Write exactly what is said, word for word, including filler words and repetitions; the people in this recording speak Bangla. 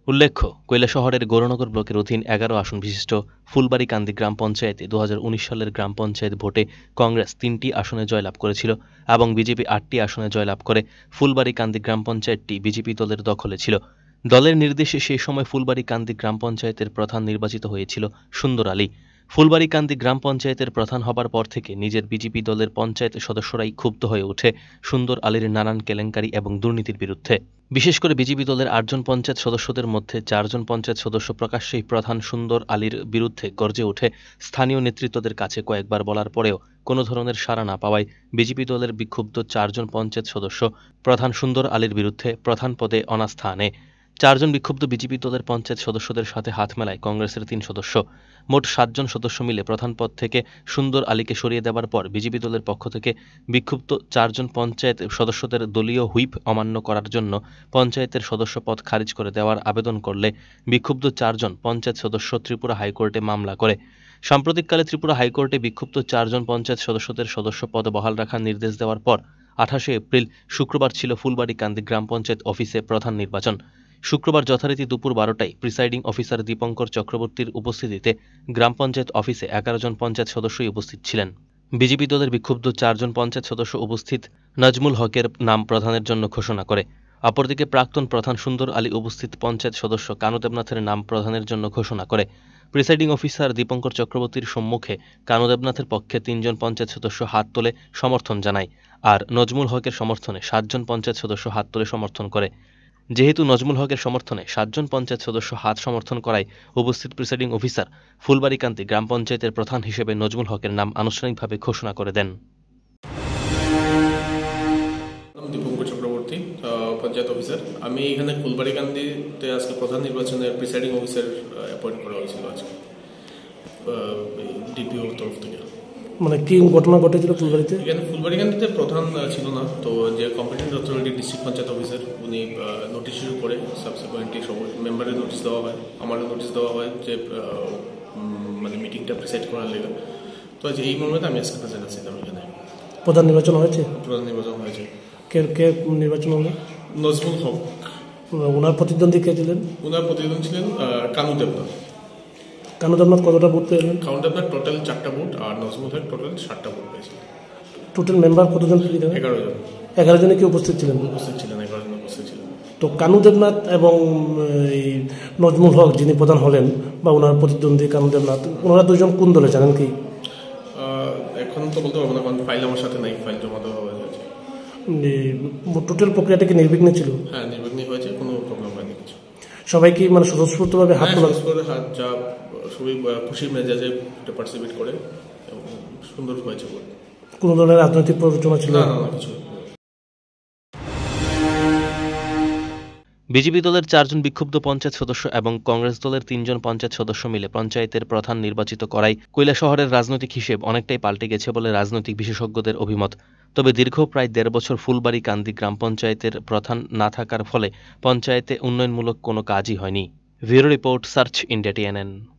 উল্লেখ্য, কৈলাসহরের গৌরনগর ব্লকের অধীন এগারো আসন বিশিষ্ট ফুলবাড়ীকান্দি গ্রাম পঞ্চায়েতে দু হাজার উনিশ সালের গ্রাম পঞ্চায়েত ভোটে কংগ্রেস তিনটি আসনে জয়লাভ করেছিল এবং বিজেপি আটটি আসনে জয়লাভ করে ফুলবাড়ীকান্দি গ্রাম পঞ্চায়েতটি বিজেপি দলের দখলে ছিল। দলের নির্দেশে সেই সময় ফুলবাড়ীকান্দি গ্রাম পঞ্চায়েতের প্রধান নির্বাচিত হয়েছিল সুন্দর আলী। ফুলবাড়ীকান্দি গ্রাম পঞ্চায়েতের প্রধান হবার পর থেকে নিজের বিজেপি দলের পঞ্চায়েত সদস্যরাই ক্ষুব্ধ হয়ে ওঠে সুন্দর আলীর নানান কেলেঙ্কারি এবং দুর্নীতির বিরুদ্ধে। বিশেষ করে বিজেপি দলের আটজন পঞ্চায়েত সদস্যদের মধ্যে চারজন পঞ্চায়েত সদস্য প্রকাশ্যেই প্রধান সুন্দর আলীর বিরুদ্ধে গর্জে ওঠে। স্থানীয় নেতৃত্বদের কাছে কয়েকবার বলার পরেও কোনো ধরনের সাড়া না পাওয়ায় বিজেপি দলের বিক্ষুব্ধ চারজন পঞ্চায়েত সদস্য প্রধান সুন্দর আলীর বিরুদ্ধে প্রধান পদে অনাস্থা আনে। চারজন বিক্ষুব্ধ বিজেপি দলের পঞ্চায়েত সদস্যদের সাথে হাত মেলায় কংগ্রেসের তিন সদস্য। মোট সাতজন সদস্য মিলে প্রধান পদ থেকে সুন্দর আলীকে সরিয়ে দেওয়ার পর বিজেপি দলের পক্ষ থেকে বিক্ষুব্ধ চারজন পঞ্চায়েত সদস্যদের দলীয় হুইপ অমান্য করার জন্য পঞ্চায়েতের সদস্য পদ খারিজ করে দেওয়ার আবেদন করলে বিক্ষুব্ধ চারজন পঞ্চায়েত সদস্য ত্রিপুরা হাইকোর্টে মামলা করে। সাম্প্রতিককালে ত্রিপুরা হাইকোর্টে বিক্ষুব্ধ চারজন পঞ্চায়েত সদস্যদের সদস্য পদ বহাল রাখার নির্দেশ দেওয়ার পর আঠাশে এপ্রিল শুক্রবার ছিল ফুলবাড়ীকান্দি গ্রাম পঞ্চায়েত অফিসে প্রধান নির্বাচন। শুক্রবার যথারীতি দুপুর বারোটায় প্রিসাইডিং অফিসার দীপঙ্কর চক্রবর্তীর উপস্থিতিতে গ্রাম পঞ্চায়েত অফিসে এগারো জন পঞ্চায়েত সদস্যই উপস্থিত ছিলেন। বিজেপি দলের বিক্ষুব্ধ চারজন পঞ্চায়েত সদস্য উপস্থিত নাজমুল হকের নাম প্রধানের জন্য ঘোষণা করে। অপরদিকে প্রাক্তন প্রধান সুন্দর আলী উপস্থিত পঞ্চায়েত সদস্য কানু দেবনাথের নাম প্রধানের জন্য ঘোষণা করে। প্রিসাইডিং অফিসার দীপঙ্কর চক্রবর্তীর সম্মুখে কানু দেবনাথের পক্ষে তিনজন পঞ্চায়েত সদস্য হাত তোলে সমর্থন জানায়, আর নজমুল হকের সমর্থনে সাতজন পঞ্চায়েত সদস্য হাত তোলে সমর্থন করে। যেহেতু নজমুল হকের সমর্থনে সাতজন পঞ্চায়েত সদস্য হাত সমর্থন করায় উপস্থিত প্রিসাইডিং অফিসার ফুলবাড়ীকান্দি গ্রাম পঞ্চায়েতের প্রধান হিসেবে নজমুল হকের নাম আনুষ্ঠানিকভাবে ঘোষণা করে দেন। দীপঙ্কর চক্রবর্তী, পঞ্চায়েত অফিসার। আমি এখানে ফুলবাড়ীকান্দিতে আজকে প্রধান নির্বাচনের প্রিসাইডিং অফিসার অ্যাপয়েন্ট করা হয়েছিল আজকে ডিপিওর তরফ থেকে। মানে কি ঘটনা ঘটেছিল ফুলবাড়িতে? এখানে ফুলবাড়ীকান্দিতে প্রধান ছিল না, তো যে competent authority district panchayat officer উনি নোটিশ ইস্যু করে সাবসিকুয়েন্টলি সব মেম্বারের নোটিশ দেওয়া হয়, আমারও নোটিশ দেওয়া হয় যে মানে মিটিংটা প্রিসাইড করার লেগে। তো আজ এই মর্মে আমি আজকে প্রেজেন্ট আছিলাম এখানে। প্রধান নির্বাচন হয়েছে? প্রধান নির্বাচন হয়েছে। কে কে নির্বাচন হলো? নজমুল হক। ওনার প্রতিদ্বন্দ্বী কে ছিলেন? ওনার প্রতিদ্বন্দ্বী ছিলেন কানু দেবনাথ। কানু দেবনাথ কতটা ভোট পেলেন? কানু দেবনাথ টোটাল চারটা ভোট আর নজমুল হক টোটাল ষাটটা ভোট পেয়েছিল। টোটাল মেম্বার কতজন? এগারো জন। এগারো জনে কি উপস্থিত ছিলেন? উপস্থিত ছিলেন, এগারো জন উপস্থিত ছিলেন। তো কানু দেবনাথ এবং এই নজমুল হক যিনি প্রধান হলেন বা ওনার প্রতিদ্বন্দ্বী কানু দেবনাথ, ওনারা দুজন কোন দলে জানেন কি? এখন তো বলতে পারবো না, কারণ ফাইল আমার সাথে নাই, ফাইল জমা দেওয়া হয়েছে। টোটাল প্রক্রিয়াটা কি নির্বিঘ্ন ছিল? হ্যাঁ, নির্বিঘ্ন হয়েছে, কোনো প্রবলেম হয়নি কিছু। সবাই কি মানে স্বতঃস্ফূর্তভাবে হাত তোলা? হাত যা সবাই খুশি মেজাজে পার্টিসিপেট করে এবং সুন্দর হয়েছে। কোনো ধরনের রাজনৈতিক প্ররোচনা ছিল না? না, কিছু। বিজেপি দলের চারজন বিক্ষুব্ধ পঞ্চায়েত সদস্য এবং কংগ্রেস দলের তিনজন পঞ্চায়েত সদস্য মিলে পঞ্চায়েতের প্রধান নির্বাচিত করায় কৈলাসহরের রাজনৈতিক হিসেব অনেকটাই পাল্টে গেছে বলে রাজনৈতিক বিশেষজ্ঞদের অভিমত। তবে দীর্ঘ প্রায় দেড় বছর ফুলবাড়ীকান্দি গ্রাম পঞ্চায়েতের প্রধান না থাকার ফলে পঞ্চায়েতে উন্নয়নমূলক কোনো কাজই হয়নি। Bureau report, Search India TNN.